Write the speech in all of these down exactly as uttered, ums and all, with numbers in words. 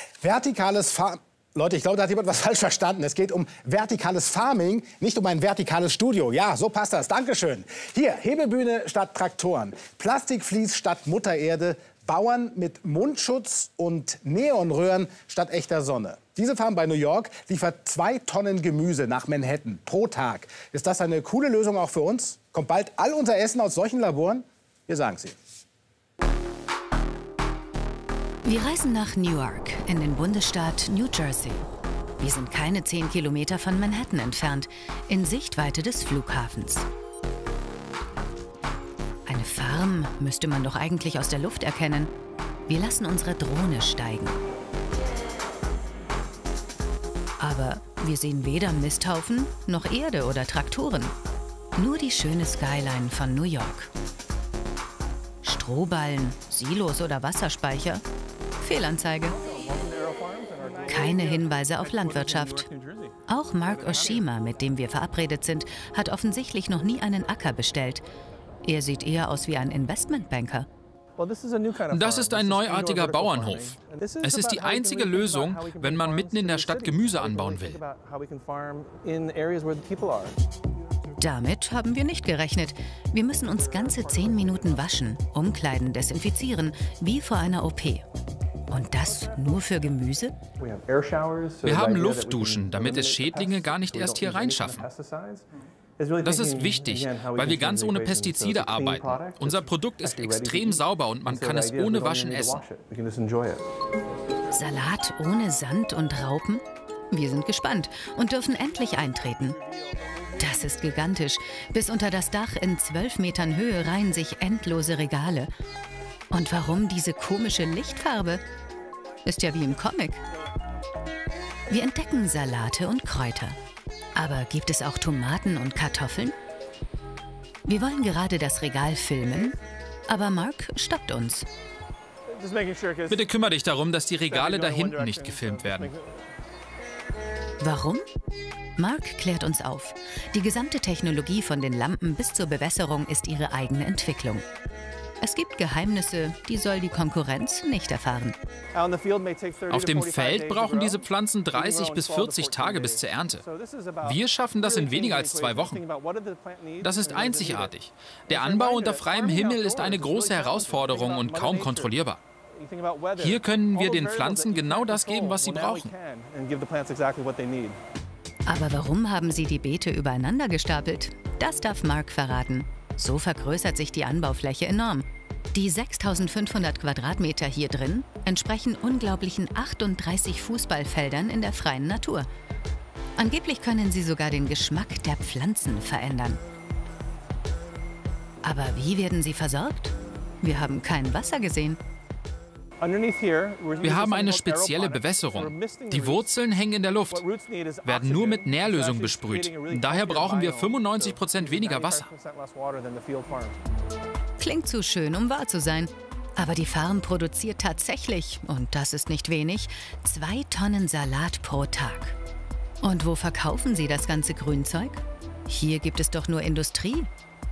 Vertikales Farm... Leute, ich glaube, da hat jemand was falsch verstanden. Es geht um vertikales Farming, nicht um ein vertikales Studio. Ja, so passt das. Dankeschön. Hier, Hebebühne statt Traktoren, Plastikvlies statt Muttererde, Bauern mit Mundschutz und Neonröhren statt echter Sonne. Diese Farm bei New York liefert zwei Tonnen Gemüse nach Manhattan pro Tag. Ist das eine coole Lösung auch für uns? Kommt bald all unser Essen aus solchen Laboren? Wir sagen es Ihnen. Wir reisen nach Newark in den Bundesstaat New Jersey. Wir sind keine zehn Kilometer von Manhattan entfernt, in Sichtweite des Flughafens. Eine Farm müsste man doch eigentlich aus der Luft erkennen. Wir lassen unsere Drohne steigen. Aber wir sehen weder Misthaufen noch Erde oder Traktoren. Nur die schöne Skyline von New York. Strohballen, Silos oder Wasserspeicher? Fehlanzeige. Keine Hinweise auf Landwirtschaft. Auch Mark Oshima, mit dem wir verabredet sind, hat offensichtlich noch nie einen Acker bestellt. Er sieht eher aus wie ein Investmentbanker. Das ist ein neuartiger Bauernhof. Es ist die einzige Lösung, wenn man mitten in der Stadt Gemüse anbauen will. Damit haben wir nicht gerechnet. Wir müssen uns ganze zehn Minuten waschen, umkleiden, desinfizieren, wie vor einer O P. Und das nur für Gemüse? Wir haben Luftduschen, damit es Schädlinge gar nicht erst hier reinschaffen. Das ist wichtig, weil wir ganz ohne Pestizide arbeiten. Unser Produkt ist extrem sauber und man kann es ohne Waschen essen. Salat ohne Sand und Raupen? Wir sind gespannt und dürfen endlich eintreten. Das ist gigantisch. Bis unter das Dach in zwölf Metern Höhe reihen sich endlose Regale. Und warum diese komische Lichtfarbe? Ist ja wie im Comic. Wir entdecken Salate und Kräuter. Aber gibt es auch Tomaten und Kartoffeln? Wir wollen gerade das Regal filmen, aber Mark stoppt uns. Bitte kümmere dich darum, dass die Regale da hinten nicht gefilmt werden. Warum? Mark klärt uns auf. Die gesamte Technologie von den Lampen bis zur Bewässerung ist ihre eigene Entwicklung. Es gibt Geheimnisse, die soll die Konkurrenz nicht erfahren. Auf dem Feld brauchen diese Pflanzen dreißig bis vierzig Tage bis zur Ernte. Wir schaffen das in weniger als zwei Wochen. Das ist einzigartig. Der Anbau unter freiem Himmel ist eine große Herausforderung und kaum kontrollierbar. Hier können wir den Pflanzen genau das geben, was sie brauchen. Aber warum haben Sie die Beete übereinander gestapelt? Das darf Mark verraten. So vergrößert sich die Anbaufläche enorm. Die sechstausendfünfhundert Quadratmeter hier drin entsprechen unglaublichen achtunddreißig Fußballfeldern in der freien Natur. Angeblich können sie sogar den Geschmack der Pflanzen verändern. Aber wie werden sie versorgt? Wir haben kein Wasser gesehen. Wir haben eine spezielle Bewässerung. Die Wurzeln hängen in der Luft, werden nur mit Nährlösung besprüht. Daher brauchen wir fünfundneunzig Prozent weniger Wasser. Klingt zu schön, um wahr zu sein. Aber die Farm produziert tatsächlich, und das ist nicht wenig, zwei Tonnen Salat pro Tag. Und wo verkaufen sie das ganze Grünzeug? Hier gibt es doch nur Industrie.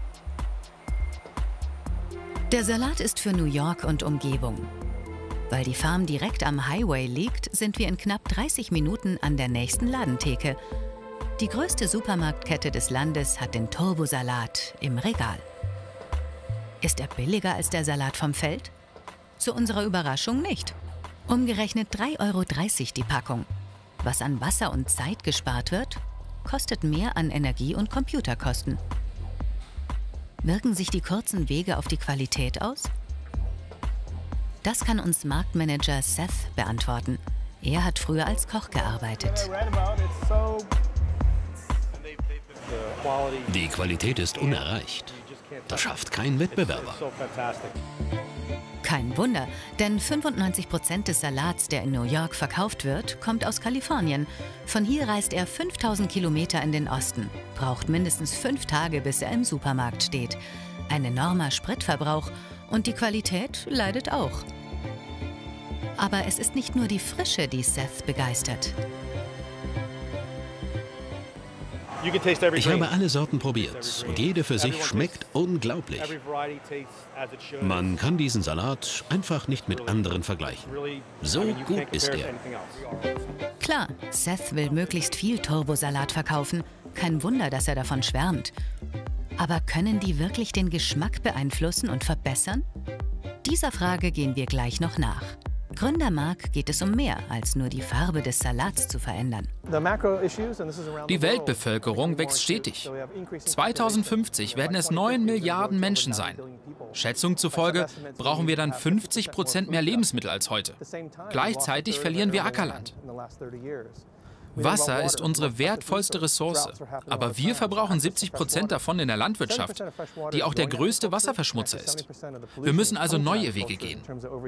Der Salat ist für New York und Umgebung. Weil die Farm direkt am Highway liegt, sind wir in knapp dreißig Minuten an der nächsten Ladentheke. Die größte Supermarktkette des Landes hat den Turbosalat im Regal. Ist er billiger als der Salat vom Feld? Zu unserer Überraschung nicht. Umgerechnet drei Euro dreißig die Packung. Was an Wasser und Zeit gespart wird, kostet mehr an Energie- und Computerkosten. Wirken sich die kurzen Wege auf die Qualität aus? Das kann uns Marktmanager Seth beantworten. Er hat früher als Koch gearbeitet. Die Qualität ist unerreicht. Das schafft kein Wettbewerber. Kein Wunder, denn fünfundneunzig Prozent des Salats, der in New York verkauft wird, kommt aus Kalifornien. Von hier reist er fünftausend Kilometer in den Osten, braucht mindestens fünf Tage, bis er im Supermarkt steht. Ein enormer Spritverbrauch und die Qualität leidet auch. Aber es ist nicht nur die Frische, die Seth begeistert. Ich habe alle Sorten probiert und jede für sich schmeckt unglaublich. Man kann diesen Salat einfach nicht mit anderen vergleichen. So gut ist er. Klar, Seth will möglichst viel Turbosalat verkaufen. Kein Wunder, dass er davon schwärmt. Aber können die wirklich den Geschmack beeinflussen und verbessern? Dieser Frage gehen wir gleich noch nach. Gründer Mark geht es um mehr, als nur die Farbe des Salats zu verändern. Die Weltbevölkerung wächst stetig. zweitausendfünfzig werden es neun Milliarden Menschen sein. Schätzungen zufolge brauchen wir dann fünfzig Prozent mehr Lebensmittel als heute. Gleichzeitig verlieren wir Ackerland. Wasser ist unsere wertvollste Ressource, aber wir verbrauchen siebzig Prozent davon in der Landwirtschaft, die auch der größte Wasserverschmutzer ist. Wir müssen also neue Wege gehen.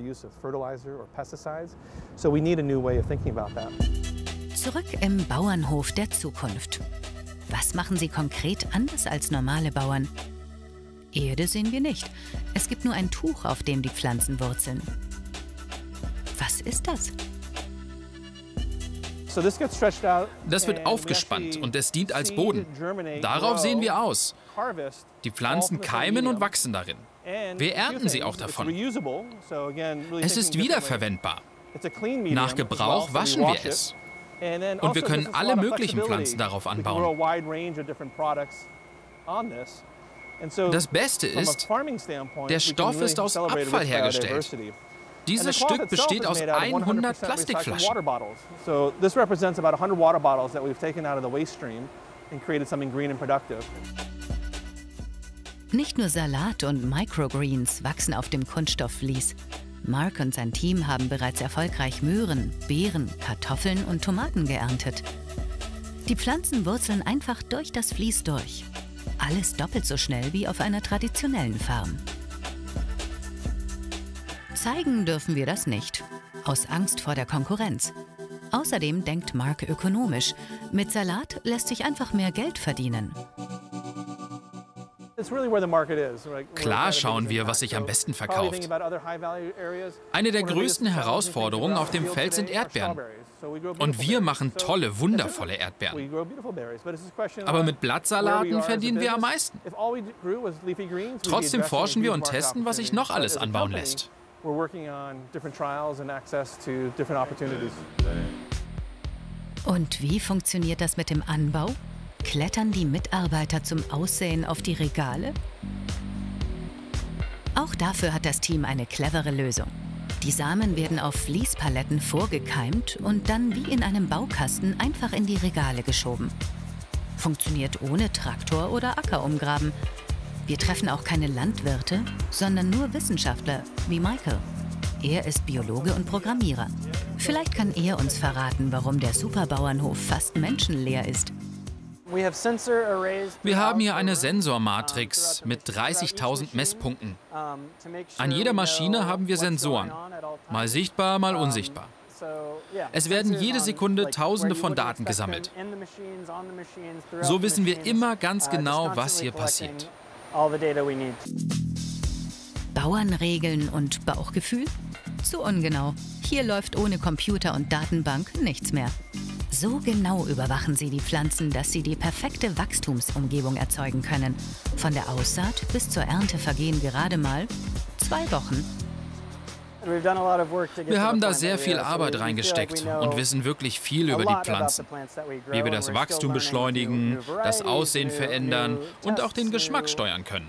Zurück im Bauernhof der Zukunft. Was machen sie konkret anders als normale Bauern? Erde sehen wir nicht. Es gibt nur ein Tuch, auf dem die Pflanzen wurzeln. Was ist das? Das wird aufgespannt und es dient als Boden. Darauf sehen wir aus. Die Pflanzen keimen und wachsen darin. Wir ernten sie auch davon. Es ist wiederverwendbar. Nach Gebrauch waschen wir es. Und wir können alle möglichen Pflanzen darauf anbauen. Das Beste ist, der Stoff ist aus Abfall hergestellt. Dieses Stück besteht aus hundert Plastikflaschen. Nicht nur Salat und Microgreens wachsen auf dem Kunststoffvlies. Mark und sein Team haben bereits erfolgreich Möhren, Beeren, Kartoffeln und Tomaten geerntet. Die Pflanzen wurzeln einfach durch das Vlies durch. Alles doppelt so schnell wie auf einer traditionellen Farm. Zeigen dürfen wir das nicht, aus Angst vor der Konkurrenz. Außerdem denkt Mark ökonomisch. Mit Salat lässt sich einfach mehr Geld verdienen. Klar schauen wir, was sich am besten verkauft. Eine der größten Herausforderungen auf dem Feld sind Erdbeeren. Und wir machen tolle, wundervolle Erdbeeren. Aber mit Blattsalaten verdienen wir am meisten. Trotzdem forschen wir und testen, was sich noch alles anbauen lässt. Und wie funktioniert das mit dem Anbau? Klettern die Mitarbeiter zum Aussehen auf die Regale? Auch dafür hat das Team eine clevere Lösung. Die Samen werden auf Fließpaletten vorgekeimt und dann wie in einem Baukasten einfach in die Regale geschoben. Funktioniert ohne Traktor oder Acker umgraben. Wir treffen auch keine Landwirte, sondern nur Wissenschaftler wie Michael. Er ist Biologe und Programmierer. Vielleicht kann er uns verraten, warum der Superbauernhof fast menschenleer ist. Wir haben hier eine Sensormatrix mit dreißigtausend Messpunkten. An jeder Maschine haben wir Sensoren, mal sichtbar, mal unsichtbar. Es werden jede Sekunde Tausende von Daten gesammelt. So wissen wir immer ganz genau, was hier passiert. Bauernregeln und Bauchgefühl? Zu ungenau. Hier läuft ohne Computer und Datenbank nichts mehr. So genau überwachen sie die Pflanzen, dass sie die perfekte Wachstumsumgebung erzeugen können. Von der Aussaat bis zur Ernte vergehen gerade mal zwei Wochen. Wir haben da sehr viel Arbeit reingesteckt und wissen wirklich viel über die Pflanzen. Wie wir das Wachstum beschleunigen, das Aussehen verändern und auch den Geschmack steuern können.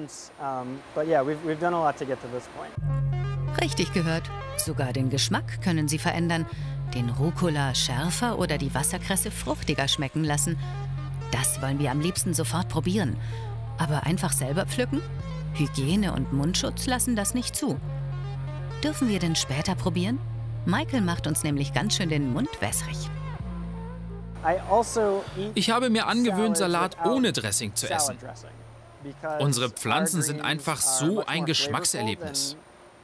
Richtig gehört. Sogar den Geschmack können sie verändern. Den Rucola schärfer oder die Wasserkresse fruchtiger schmecken lassen. Das wollen wir am liebsten sofort probieren. Aber einfach selber pflücken? Hygiene und Mundschutz lassen das nicht zu. Dürfen wir denn später probieren? Michael macht uns nämlich ganz schön den Mund wässrig. Ich habe mir angewöhnt, Salat ohne Dressing zu essen. Unsere Pflanzen sind einfach so ein Geschmackserlebnis.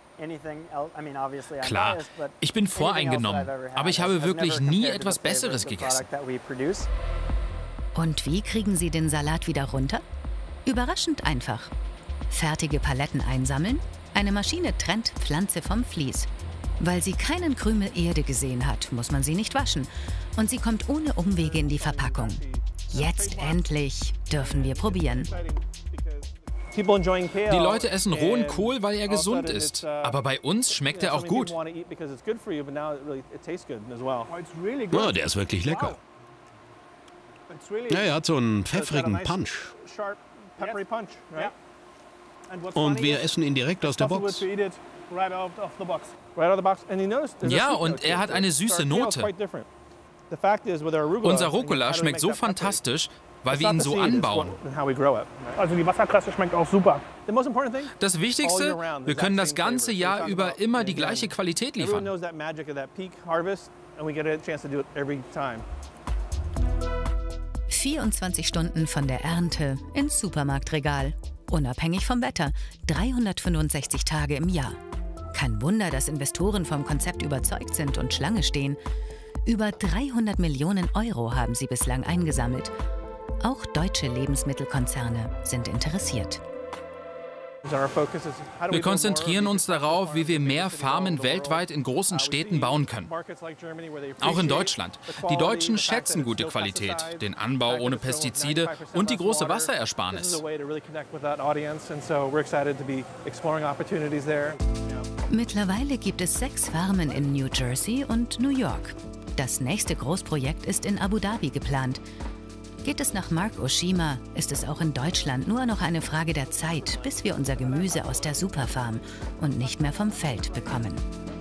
Klar, ich bin voreingenommen, aber ich habe wirklich nie etwas Besseres gegessen. Und wie kriegen Sie den Salat wieder runter? Überraschend einfach. Fertige Paletten einsammeln, eine Maschine trennt Pflanze vom Vlies. Weil sie keinen Krümel Erde gesehen hat, muss man sie nicht waschen. Und sie kommt ohne Umwege in die Verpackung. Jetzt endlich dürfen wir probieren. Die Leute essen rohen Kohl, weil er gesund ist. Aber bei uns schmeckt er auch gut. Oh, der ist wirklich lecker. Ja, er hat so einen pfeffrigen Punch. Und wir essen ihn direkt aus der Box. Ja, und er hat eine süße Note. Unser Rucola schmeckt so fantastisch, weil wir ihn so anbauen. Also die Wasserklasse schmeckt auch super. Das Wichtigste, wir können das ganze Jahr über immer die gleiche Qualität liefern. vierundzwanzig Stunden von der Ernte ins Supermarktregal. Unabhängig vom Wetter. dreihundertfünfundsechzig Tage im Jahr. Kein Wunder, dass Investoren vom Konzept überzeugt sind und Schlange stehen. Über dreihundert Millionen Euro haben sie bislang eingesammelt. Auch deutsche Lebensmittelkonzerne sind interessiert. Wir konzentrieren uns darauf, wie wir mehr Farmen weltweit in großen Städten bauen können. Auch in Deutschland. Die Deutschen schätzen gute Qualität, den Anbau ohne Pestizide und die große Wasserersparnis. Mittlerweile gibt es sechs Farmen in New Jersey und New York. Das nächste Großprojekt ist in Abu Dhabi geplant. Geht es nach Mark Oshima, ist es auch in Deutschland nur noch eine Frage der Zeit, bis wir unser Gemüse aus der Superfarm und nicht mehr vom Feld bekommen.